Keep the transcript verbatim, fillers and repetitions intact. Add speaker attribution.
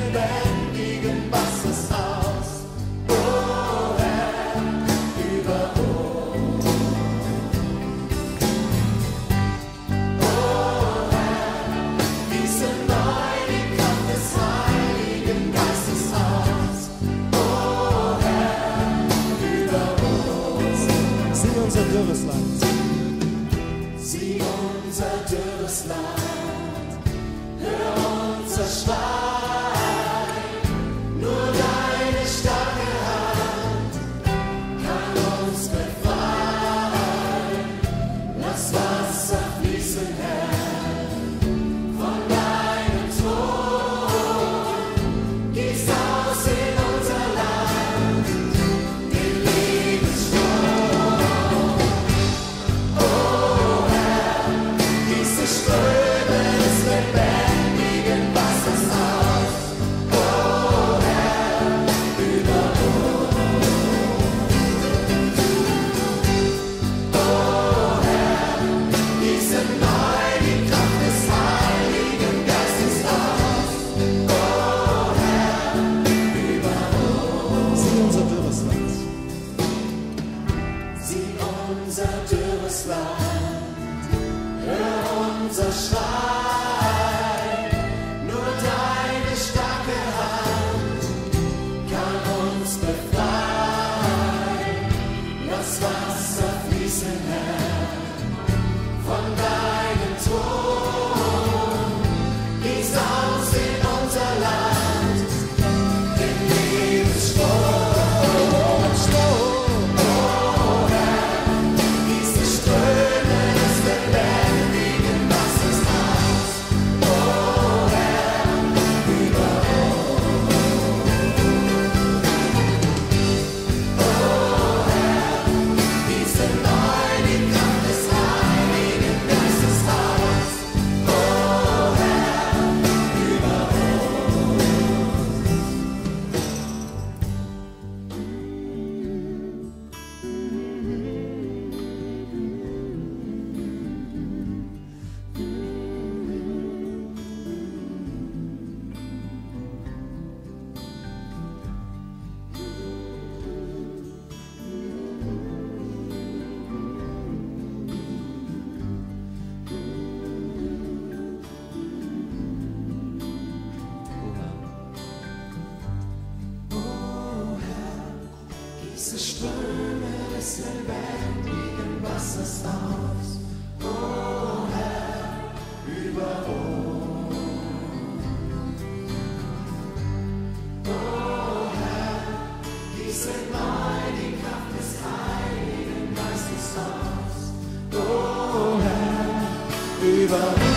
Speaker 1: lebendigen Wassers aus. O Herr, über uns. O Herr, gieße neu die Kraft des Heiligen Geistes aus. O Herr, über uns.
Speaker 2: Sieh unser dürres Land.
Speaker 1: Sieh unser dürres Land, hör unser Schrei, nur deine starke Hand kann uns befreien. Lass Wasser fließen, Herr, von deinem Thron, gieß aus in unser Land den Lebensstrom. Ströme des lebendigen Wassers aus, o Herr, über uns. O Herr, gieße neu die Kraft des Heiligen Geistes aus, o Herr, über uns.
Speaker 2: Sieh unser dürres Land.
Speaker 1: Sieh unser dürres Land, hör unser Schrei, nur deine starke Hand kann uns befreien. Lass Wasser fließen, Herr, von deinem Thron, gieß aus in unser Land den Lebensstrom. O Herr, gieß die Ströme des lebendigen Wassers aus, o Herr, über uns. O Herr, gieße neu die Kraft des Heiligen Geistes aus, o Herr, über Gieße Ströme des lebendigen Wassers aus, o Herr, über uns. O Herr, gieße neu die Kraft des Heiligen Geistes aus, o Herr, über uns.